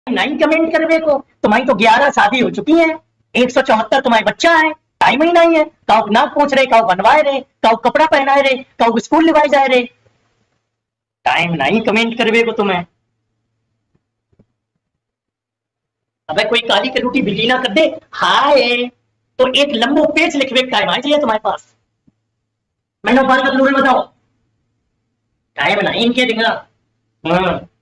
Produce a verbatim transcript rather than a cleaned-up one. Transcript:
नहीं कमेंट करवे को तुम्हारी तो ग्यारह शादी हो चुकी है, एक सौ चौहत्तर तुम्हारे बच्चा है, टाइम ही नहीं है। काउ नाक पूछ रहे, काउ बनवाए रे, काउ कपड़ा पहनाए रे, काउ स्कूल लिवाए जाए रे, टाइम नहीं कमेंट करवे को तुम्हें। अबे कोई काली कलूटी बिल्ली ना कर दे हाय तो एक लंबो पेज लिखवे टाइम आ जाए तुम्हारे पास। मैंने बात का बताओ, टाइम नहीं इनके दिखा। हाँ